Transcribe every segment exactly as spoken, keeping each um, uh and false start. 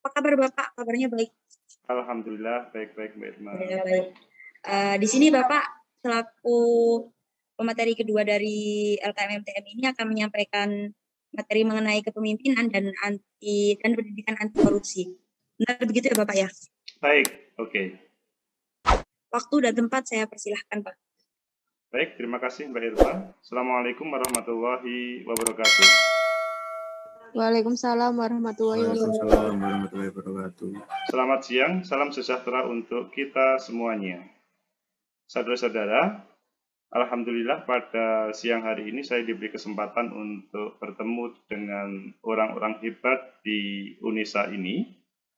Apa kabar Bapak? Kabarnya baik? Alhamdulillah, baik-baik Mbak Irma. Alhamdulillah baik. Uh, di sini Bapak selaku pemateri kedua dari L K M M T M ini akan menyampaikan materi mengenai kepemimpinan dan anti dan pendidikan anti korupsi. Benar begitu ya Bapak ya? Baik, oke. Okay. Waktu dan tempat saya persilahkan Pak. Baik, terima kasih Mbak Irma. Assalamualaikum warahmatullahi wabarakatuh. Waalaikumsalam warahmatullahi wabarakatuh. Selamat siang, salam sejahtera untuk kita semuanya. Saudara-saudara, alhamdulillah pada siang hari ini saya diberi kesempatan untuk bertemu dengan orang-orang hebat di UNESA ini,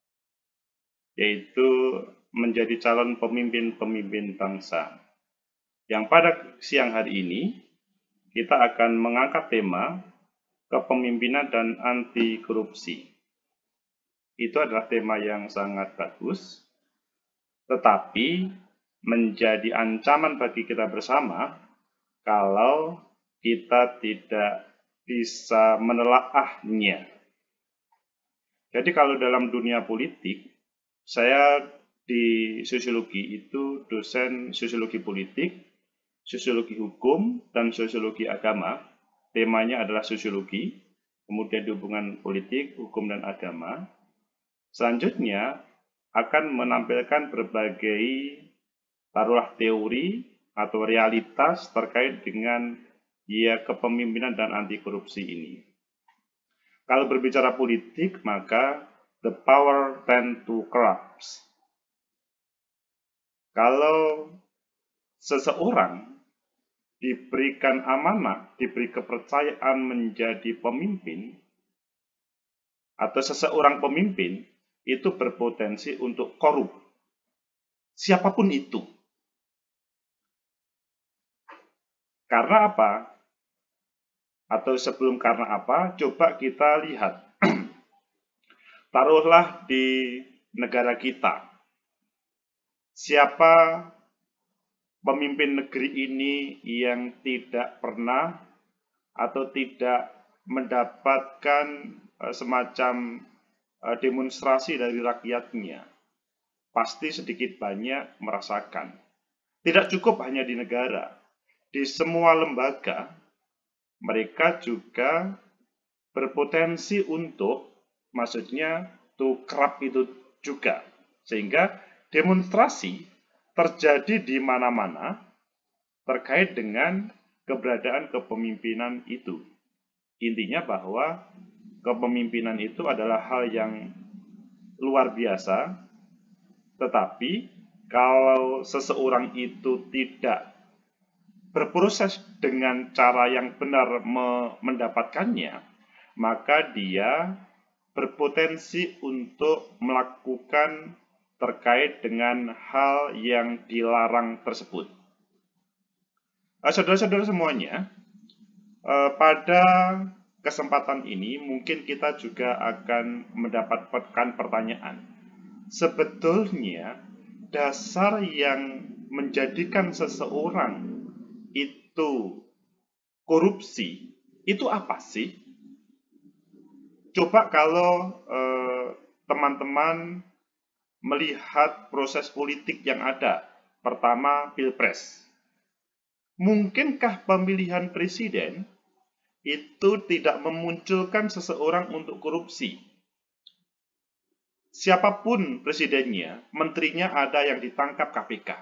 yaitu menjadi calon pemimpin-pemimpin bangsa. Yang pada siang hari ini, kita akan mengangkat tema kepemimpinan dan anti korupsi. Itu adalah tema yang sangat bagus, tetapi menjadi ancaman bagi kita bersama kalau kita tidak bisa menelaahnya. Jadi kalau dalam dunia politik, saya di sosiologi itu dosen sosiologi politik, sosiologi hukum, dan sosiologi agama. Temanya adalah sosiologi, kemudian hubungan politik, hukum, dan agama. Selanjutnya akan menampilkan berbagai taruhlah teori atau realitas terkait dengan ya kepemimpinan dan anti korupsi ini. Kalau berbicara politik, maka the power tend to corrupt. Kalau seseorang diberikan amanah, diberi kepercayaan menjadi pemimpin, atau seseorang pemimpin, itu berpotensi untuk korup. Siapapun itu. Karena apa? Atau sebelum karena apa, coba kita lihat. Taruhlah di negara kita. Siapa pemimpin negeri ini yang tidak pernah atau tidak mendapatkan uh, semacam uh, demonstrasi dari rakyatnya, pasti sedikit banyak merasakan. Tidak cukup hanya di negara, di semua lembaga, mereka juga berpotensi untuk, maksudnya, to corrupt itu juga. Sehingga demonstrasi terjadi di mana-mana terkait dengan keberadaan kepemimpinan itu. Intinya bahwa kepemimpinan itu adalah hal yang luar biasa, tetapi kalau seseorang itu tidak berproses dengan cara yang benar mendapatkannya, maka dia berpotensi untuk melakukan terkait dengan hal yang dilarang tersebut. Saudara-saudara semuanya, pada kesempatan ini mungkin kita juga akan mendapatkan pertanyaan. Sebetulnya dasar yang menjadikan seseorang itu korupsi, itu apa sih? Coba kalau teman-teman eh, melihat proses politik yang ada. Pertama, Pilpres. Mungkinkah pemilihan presiden itu tidak memunculkan seseorang untuk korupsi? Siapapun presidennya, menterinya ada yang ditangkap K P K.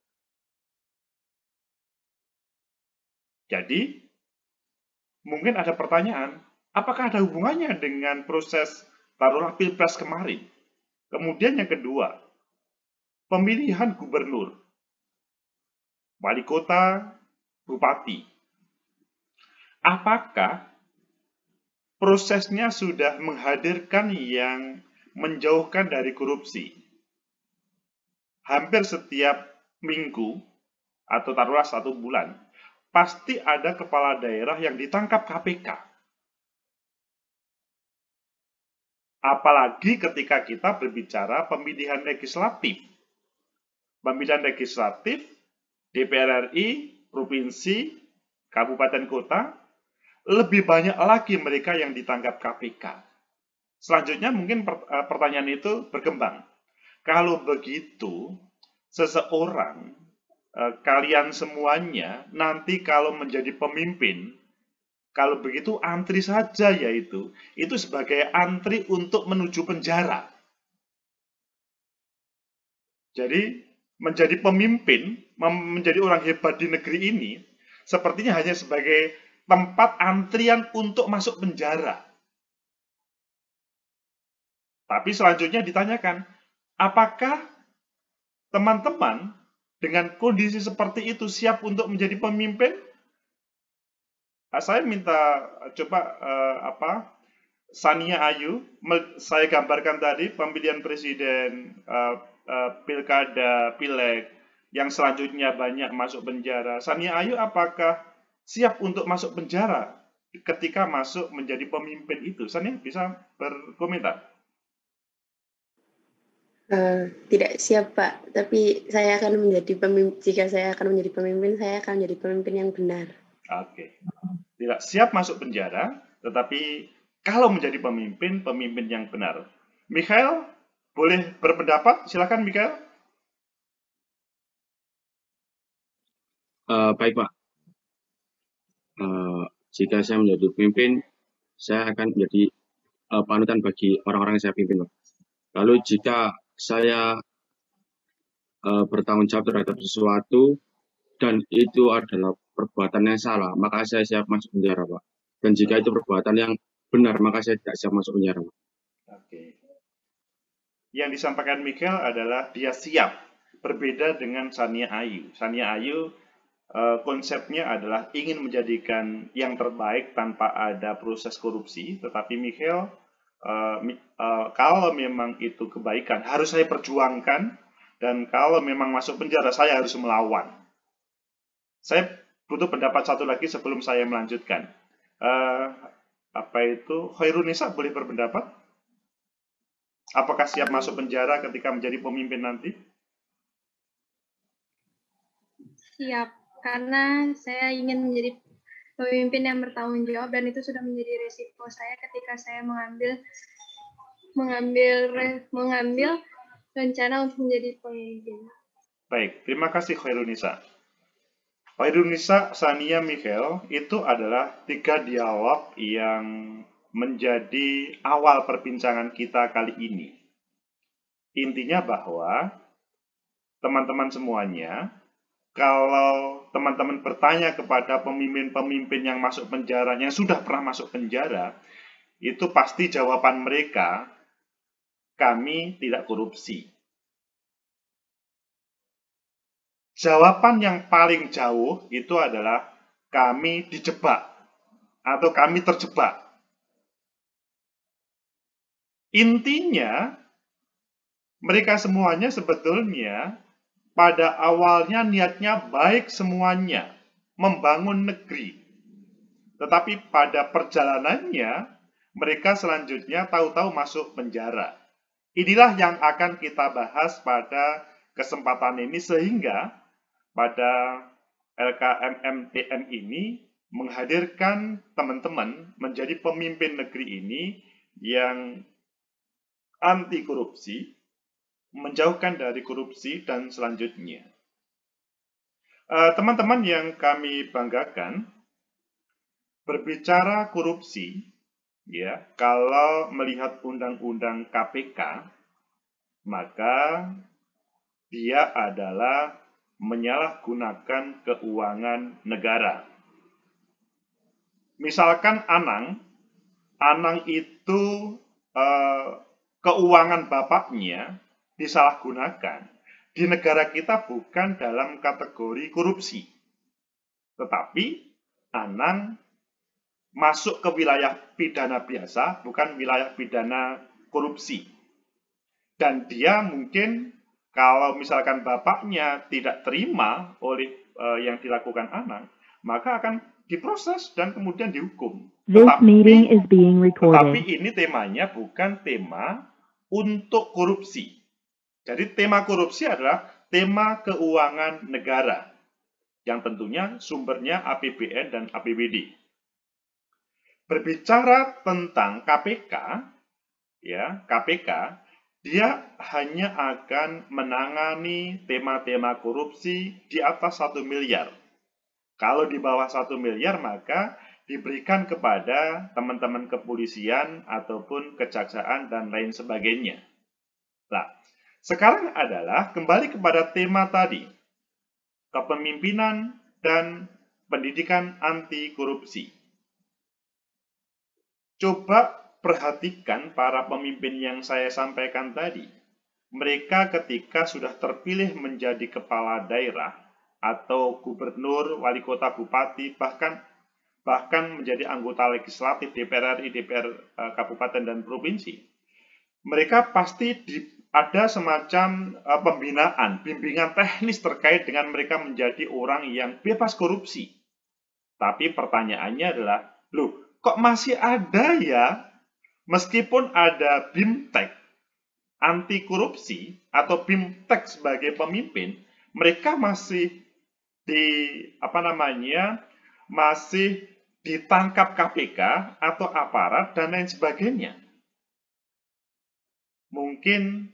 Jadi, mungkin ada pertanyaan, apakah ada hubungannya dengan proses taruhlah Pilpres kemarin? Kemudian yang kedua, pemilihan gubernur, wali kota, bupati. Apakah prosesnya sudah menghadirkan yang menjauhkan dari korupsi? Hampir setiap minggu, atau taruhlah satu bulan, pasti ada kepala daerah yang ditangkap K P K. Apalagi ketika kita berbicara pemilihan legislatif. Pemilihan legislatif, D P R R I, provinsi, kabupaten kota, lebih banyak lagi mereka yang ditangkap K P K. Selanjutnya mungkin pertanyaan itu berkembang. Kalau begitu, seseorang, kalian semuanya, nanti kalau menjadi pemimpin, kalau begitu antri saja yaitu, itu sebagai antri untuk menuju penjara. Jadi, menjadi pemimpin, menjadi orang hebat di negeri ini, sepertinya hanya sebagai tempat antrian untuk masuk penjara. Tapi selanjutnya ditanyakan, apakah teman-teman dengan kondisi seperti itu siap untuk menjadi pemimpin? Nah, saya minta coba uh, apa Sania Ayu, saya gambarkan tadi pemilihan presiden, uh, uh, pilkada, pileg, yang selanjutnya banyak masuk penjara. Sania Ayu apakah siap untuk masuk penjara ketika masuk menjadi pemimpin itu? Sania bisa berkomentar? Uh, tidak siap, Pak. Tapi saya akan menjadi pemimpin. Jika saya akan menjadi pemimpin, saya akan menjadi pemimpin yang benar. Oke. Tidak siap masuk penjara, tetapi kalau menjadi pemimpin, pemimpin yang benar. Mikhail, boleh berpendapat? Silakan, Mikhail. Uh, baik, Pak. Uh, jika saya menjadi pemimpin, saya akan menjadi uh, panutan bagi orang-orang yang saya pimpin, Pak. Lalu jika saya uh, bertanggung jawab terhadap sesuatu dan itu adalah perbuatan yang salah, maka saya siap masuk penjara, Pak. Dan jika itu perbuatan yang benar, maka saya tidak siap masuk penjara, Pak. Oke. Yang disampaikan Mikhail adalah dia siap, berbeda dengan Sania Ayu. Sania Ayu uh, konsepnya adalah ingin menjadikan yang terbaik tanpa ada proses korupsi, tetapi Mikhail uh, uh, kalau memang itu kebaikan harus saya perjuangkan, dan kalau memang masuk penjara saya harus melawan. Saya butuh pendapat satu lagi sebelum saya melanjutkan. Uh, apa itu? Khairunisa boleh berpendapat? Apakah siap masuk penjara ketika menjadi pemimpin nanti? Siap, karena saya ingin menjadi pemimpin yang bertanggung jawab dan itu sudah menjadi resiko saya ketika saya mengambil mengambil mengambil rencana untuk menjadi pemimpin. Baik, terima kasih Khairunisa. Khairunisa, Sania, Mikhail, itu adalah tiga dialog yang menjadi awal perbincangan kita kali ini. Intinya bahwa teman-teman semuanya, kalau teman-teman bertanya kepada pemimpin-pemimpin yang masuk penjara, yang sudah pernah masuk penjara, itu pasti jawaban mereka, kami tidak korupsi. Jawaban yang paling jauh itu adalah kami dijebak atau kami terjebak. Intinya, mereka semuanya sebetulnya pada awalnya niatnya baik semuanya, membangun negeri. Tetapi pada perjalanannya, mereka selanjutnya tahu-tahu masuk penjara. Inilah yang akan kita bahas pada kesempatan ini, sehingga pada L K M M T M ini menghadirkan teman-teman menjadi pemimpin negeri ini yang anti korupsi, menjauhkan dari korupsi, dan selanjutnya. Teman-teman uh, yang kami banggakan, berbicara korupsi, ya, kalau melihat undang-undang K P K, maka dia adalah menyalahgunakan keuangan negara. Misalkan Anang, Anang itu eh, keuangan bapaknya disalahgunakan. Di negara kita bukan dalam kategori korupsi. Tetapi Anang masuk ke wilayah pidana biasa, bukan wilayah pidana korupsi. Dan dia mungkin kalau misalkan bapaknya tidak terima oleh uh, yang dilakukan Anang, maka akan diproses dan kemudian dihukum. Tetapi, tetapi ini temanya bukan tema untuk korupsi. Jadi tema korupsi adalah tema keuangan negara, yang tentunya sumbernya A P B N dan A P B D. Berbicara tentang K P K, ya, K P K, dia hanya akan menangani tema-tema korupsi di atas satu miliar. Kalau di bawah satu miliar, maka diberikan kepada teman-teman kepolisian ataupun kejaksaan dan lain sebagainya. Nah, sekarang adalah kembali kepada tema tadi, kepemimpinan dan pendidikan anti korupsi. Coba perhatikan para pemimpin yang saya sampaikan tadi. Mereka ketika sudah terpilih menjadi kepala daerah atau gubernur, wali kota, bupati, bahkan bahkan menjadi anggota legislatif D P R R I, D P R uh, kabupaten dan provinsi, mereka pasti di, ada semacam uh, pembinaan, bimbingan teknis terkait dengan mereka menjadi orang yang bebas korupsi. Tapi pertanyaannya adalah, loh, kok masih ada ya, meskipun ada BIMTEK anti korupsi atau BIMTEK sebagai pemimpin, mereka masih di apa namanya masih ditangkap K P K atau aparat dan lain sebagainya. Mungkin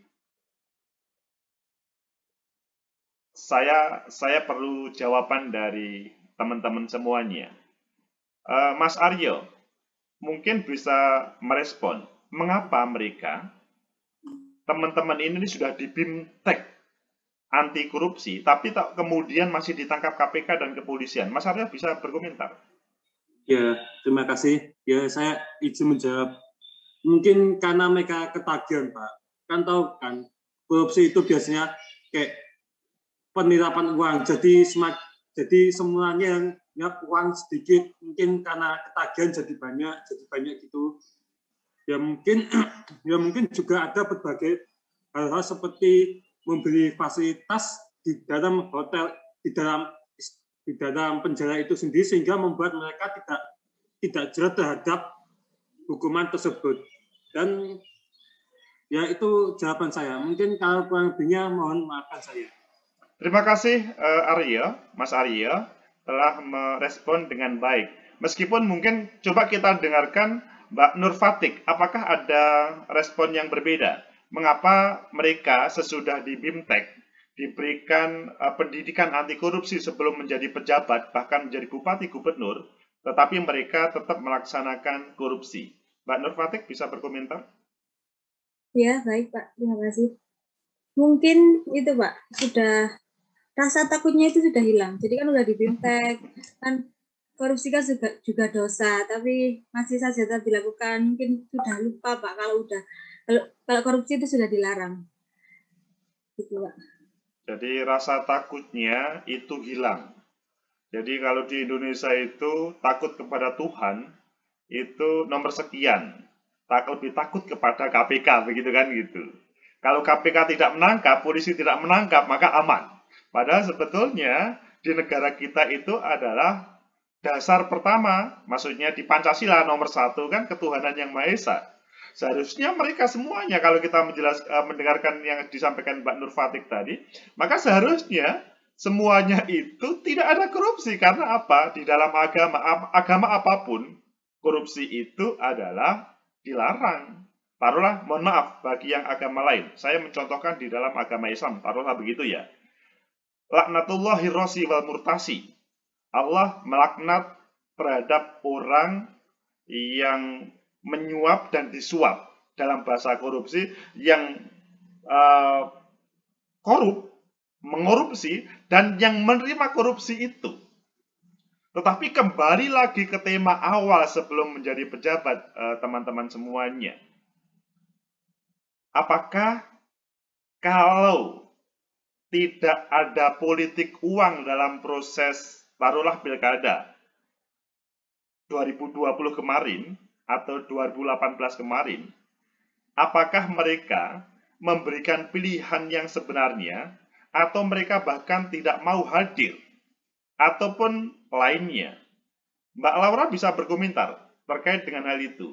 saya saya perlu jawaban dari teman-teman semuanya. Uh, Mas Aryo, mungkin bisa merespon mengapa mereka teman-teman ini sudah di BIMTEK anti korupsi, tapi tak kemudian masih ditangkap K P K dan kepolisian. Mas Aryo bisa berkomentar. Ya, terima kasih. Ya, saya izin menjawab. Mungkin karena mereka ketagihan, Pak. Kan tahu kan, korupsi itu biasanya kayak penirapan uang. Jadi semak, jadi semuanya yang ya, uang sedikit, mungkin karena ketagihan jadi banyak, jadi banyak gitu. Ya mungkin, ya mungkin juga ada berbagai hal-hal seperti memberi fasilitas di dalam hotel, di dalam di dalam penjara itu sendiri sehingga membuat mereka tidak tidak jerat terhadap hukuman tersebut. Dan ya itu jawaban saya. Mungkin kalau kurang lebihnya mohon maafkan saya. Terima kasih uh, Aryo, Mas Aryo telah merespon dengan baik. Meskipun mungkin coba kita dengarkan Mbak Nur Fatik, apakah ada respon yang berbeda? Mengapa mereka sesudah di BIMTEK diberikan uh, pendidikan anti korupsi sebelum menjadi pejabat, bahkan menjadi bupati, gubernur, tetapi mereka tetap melaksanakan korupsi? Mbak Nur Fatik bisa berkomentar? Ya, baik Pak, terima kasih. Mungkin itu Pak, sudah rasa takutnya itu sudah hilang. Jadi kan udah di BIMTEK, kan korupsi kan juga, juga dosa, tapi masih saja tetap dilakukan. Mungkin sudah lupa Pak kalau udah kalau, kalau korupsi itu sudah dilarang. Gitu Pak. Jadi rasa takutnya itu hilang. Jadi kalau di Indonesia itu takut kepada Tuhan itu nomor sekian. Tak lebih takut kepada K P K begitu kan gitu. Kalau K P K tidak menangkap, polisi tidak menangkap, maka aman. Padahal sebetulnya di negara kita itu adalah dasar pertama, maksudnya di Pancasila nomor satu kan ketuhanan yang Maha Esa. Seharusnya mereka semuanya, kalau kita menjelas, uh, mendengarkan yang disampaikan Mbak Nur Fatik tadi, maka seharusnya semuanya itu tidak ada korupsi. Karena apa? Di dalam agama, agama apapun, korupsi itu adalah dilarang. Taruhlah, mohon maaf, bagi yang agama lain. Saya mencontohkan di dalam agama Islam, taruhlah begitu ya. Laknatullahi rosi wal murtasi. Allah melaknat terhadap orang yang menyuap dan disuap, dalam bahasa korupsi, yang uh, korup, mengorupsi, dan yang menerima korupsi itu. Tetapi kembali lagi ke tema awal sebelum menjadi pejabat, teman-teman uh, semuanya. Apakah kalau tidak ada politik uang dalam proses, taruhlah pilkada dua ribu dua puluh kemarin, atau dua ribu delapan belas kemarin, apakah mereka memberikan pilihan yang sebenarnya, atau mereka bahkan tidak mau hadir, ataupun lainnya? Mbak Laura bisa berkomentar terkait dengan hal itu.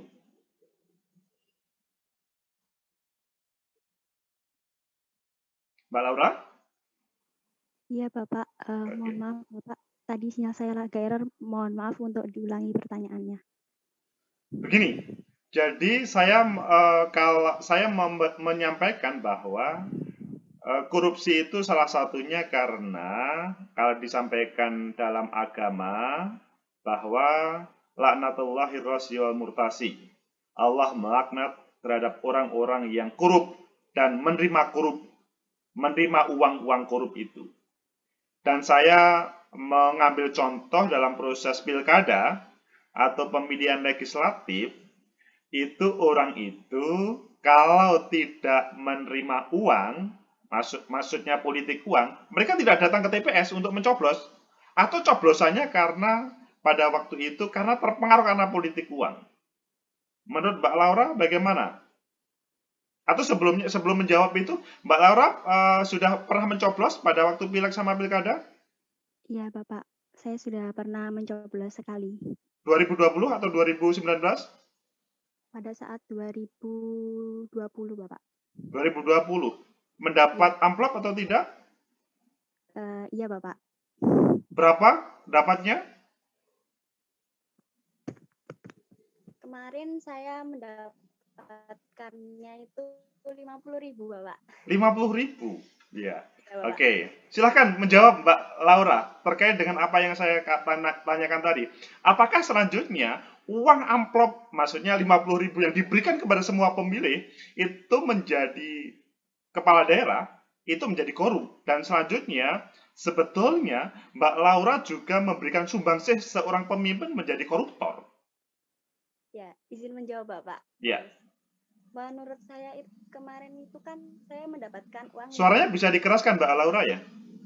Mbak Laura? Iya Bapak, uh, okay. Mohon maaf Bapak, tadi sinyal saya agak error, mohon maaf untuk diulangi pertanyaannya. Begini, Jadi saya uh, kalau saya mem- menyampaikan bahwa uh, korupsi itu salah satunya karena kalau disampaikan dalam agama bahwa laknatullahi rasi wal murtasi. Allah melaknat terhadap orang-orang yang korup dan menerima korup, menerima uang-uang korup itu. Dan saya mengambil contoh dalam proses pilkada atau pemilihan legislatif, itu orang itu kalau tidak menerima uang, maksud maksudnya politik uang, mereka tidak datang ke T P S untuk mencoblos, atau coblosannya karena pada waktu itu karena terpengaruh karena politik uang. Menurut Mbak Laura bagaimana? Atau sebelumnya sebelum menjawab itu, Mbak Laura uh, sudah pernah mencoblos pada waktu pileg sama pilkada? Iya, Bapak. Saya sudah pernah mencoblos sekali. dua ribu dua puluh atau dua ribu sembilan belas? Pada saat dua ribu dua puluh, Bapak. dua ribu dua puluh. Mendapat amplop atau tidak? Uh, iya, Bapak. Berapa dapatnya? Kemarin saya mendapatkannya itu lima puluh ribu, Bapak. lima puluh ribu? Ya. Ya, Oke. Okay. Silahkan menjawab Mbak Laura terkait dengan apa yang saya tanyakan tadi. Apakah selanjutnya uang amplop, maksudnya lima puluh ribu yang diberikan kepada semua pemilih, itu menjadi kepala daerah, itu menjadi korup. Dan selanjutnya, sebetulnya Mbak Laura juga memberikan sumbangsih seorang pemimpin menjadi koruptor. Ya, izin menjawab, Bapak. Ya. Menurut saya itu, kemarin itu kan saya mendapatkan uang. Suaranya bisa dikeraskan Mbak Laura ya?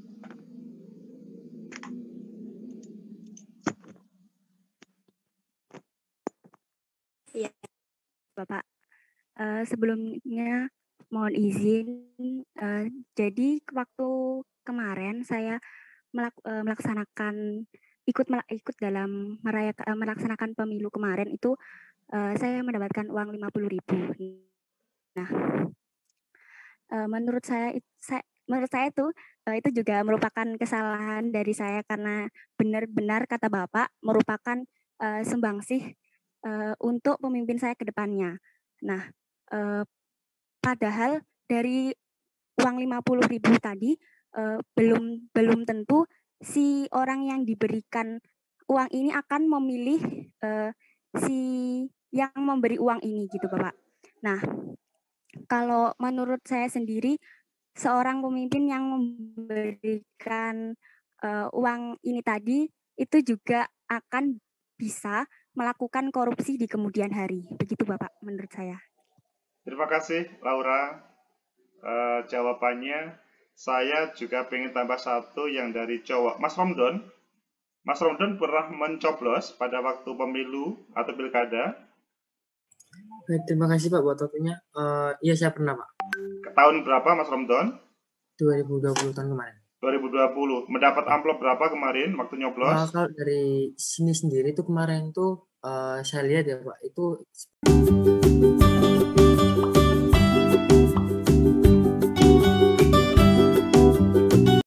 Iya, Bapak. Uh, sebelumnya mohon izin. Uh, jadi waktu kemarin saya melak uh, melaksanakan ikut ikut dalam merayakan uh, melaksanakan pemilu kemarin itu uh, saya mendapatkan uang lima puluh ribu. Nah, uh, menurut saya, saya menurut saya itu uh, itu juga merupakan kesalahan dari saya karena benar-benar kata Bapak merupakan uh, sumbangsih uh, untuk pemimpin saya ke depannya. Nah, uh, padahal dari uang lima puluh ribu tadi uh, belum belum tentu si orang yang diberikan uang ini akan memilih uh, si yang memberi uang ini gitu, Bapak. Nah, kalau menurut saya sendiri, seorang pemimpin yang memberikan uh, uang ini tadi itu juga akan bisa melakukan korupsi di kemudian hari. Begitu, Bapak, menurut saya. Terima kasih, Laura. Uh, jawabannya. Saya juga pengen tambah satu yang dari cowok. Mas Romdon, Mas Romdon pernah mencoblos pada waktu pemilu atau pilkada? Terima kasih Pak buat waktunya. Uh, iya saya pernah Pak. Ke tahun berapa Mas Romdon? dua ribu dua puluh tahun kemarin. dua ribu dua puluh. Mendapat amplop berapa kemarin waktu nyoblos? Uh, kalau dari sini sendiri itu kemarin tuh uh, saya lihat ya Pak, itu